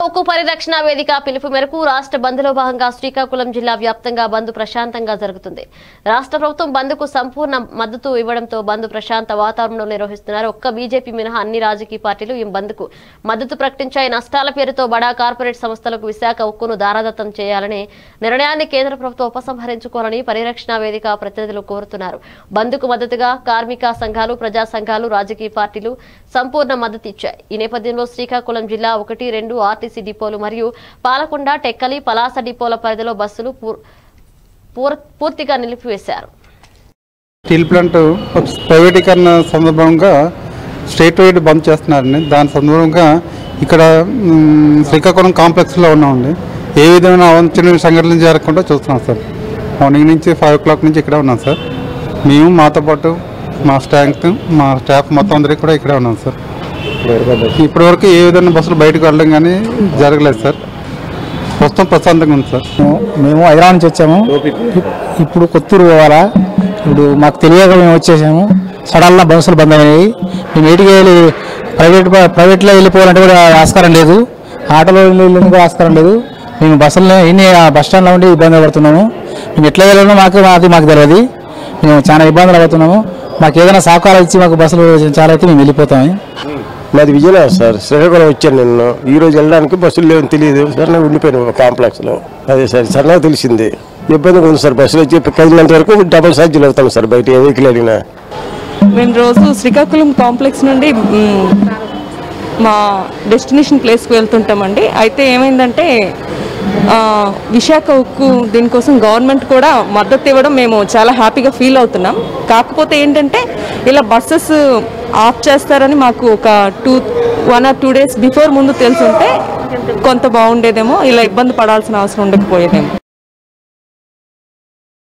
ఉక్కు పరిరక్షణ వేదిక పిలుపు మేరకు రాష్ట్ర బంద్లో భాగంగా శ్రీకాకుళం జిల్లా వ్యాప్తంగా బంద్ ప్రశాంతంగా జరుగుతుంది. రాష్ట్ర ప్రభుత్వం బంద్కు సంపూర్ణ మద్దతు ఇవ్వడంతో బంద్ ప్రశాంత వాతావరణంలో నిర్వహిస్తున్నారు. ఒక్క బీజేపీ మినహా అన్ని రాజకీయ పార్టీలు ఈ బంద్కు మద్దతు ప్రకటించాయి. నష్టాల పేరుతో బడా కార్పొరేట్ సంస్థలకు విశాఖ ఉక్కును దారాదత్తం చేయాలని నిర్ణయాన్ని కేంద్ర ప్రభుత్వం ఉపసంహరించుకోవాలని పరిరక్షణ వేదిక ప్రతినిధులు కోరుతున్నారు. బంద్కు మద్దతుగా కార్మిక సంఘాలు, ప్రజా సంఘాలు, రాజకీయ పార్టీలు సంపూర్ణ మద్దతు ఇచ్చాయి. ఈ నేపథ్యంలో శ్రీకాకుళం జిల్లా 1-2 ఆర్టీసీ డిపోలు మరియు పాలకొండ, టెక్కలి, పలాస డిపోల పరిధిలో బస్సులు పూర్తిగా నిలిపివేశారు. స్టీల్ ప్లాంట్ ప్రైవేటీకరణ సందర్భంగా స్టేట్ వైడ్ బంద్ చేస్తున్నారని దాని సందర్భంగా ఇక్కడ శ్రీకాకుళం కాంప్లెక్స్లో ఉన్నామండి. ఏ విధమైన అవాంఛనీయ సంఘటనలు జరగకుండా చూస్తున్నాం సార్. మార్నింగ్ నుంచి 5 o'clock నుంచి ఇక్కడే ఉన్నాం సార్. మేము మాతో పాటు మా స్టాఫ్ మొత్తం అందరికీ కూడా ఇక్కడే ఉన్నాం సార్. ఇప్పటివరకు ఏ విధంగా బస్సులు బయటకు వెళ్ళడం కానీ జరగలేదు సార్. ప్రస్తుతం ప్రశాంతంగా ఉంది సార్. మేము హైదరాబాద్ నుంచి వచ్చాము. ఇప్పుడు కొత్తూరు పోవాలా. ఇప్పుడు మాకు తెలియక మేము వచ్చేసాము. సడన్గా బస్సులు బంద్ అయినాయి. మేము ఏటికి వెళ్ళి ప్రైవేట్లో వెళ్ళిపోవాలంటే కూడా ఆస్కారం లేదు. ఆటోలో వెళ్ళి కూడా ఆస్కారం లేదు. మేము బస్సులో ఇన్ని బస్ స్టాండ్లో ఉండి ఇబ్బంది పడుతున్నాము. మేము ఎట్లా వెళ్ళాలో మాకు తెలియదు. మేము చాలా ఇబ్బందులు పడుతున్నాము. మాకు ఏదైనా సహకారం ఇచ్చి మాకు బస్సులు చాలా అయితే మేము వెళ్ళిపోతాము. మాది విజయనగరం సార్. శ్రీకాకుళం వచ్చాను నిన్ను. ఈరోజు వెళ్ళడానికి బస్సులు లేవని తెలియదు సార్. నేను ఉండిపోయాను కాంప్లెక్స్లో. అదే సార్ సన్నగా తెలిసింది. ఇబ్బందిగా ఉంది సార్. బస్సులు వచ్చి కదిలినంత వరకు డబుల్ ఛార్జీలు అవుతాం సార్. బయట ఏ వెహికల్ అడిగినా. మేము రోజు శ్రీకాకుళం కాంప్లెక్స్ నుండి మా డెస్టినేషన్ ప్లేస్కి వెళ్తుంటామండి. అయితే ఏమైందంటే విశాఖ ఉక్కు దీనికోసం గవర్నమెంట్ కూడా మద్దతు ఇవ్వడం మేము చాలా హ్యాపీగా ఫీల్ అవుతున్నాం. కాకపోతే ఏంటంటే ఇలా బస్సెస్ ఆఫ్ చేస్తారని మాకు ఒక 1 or 2 days బిఫోర్ ముందు తెలుసుంటే కొంత బాగుండేదేమో. ఇలా ఇబ్బంది పడాల్సిన అవసరం ఉండకపోయేదేమో.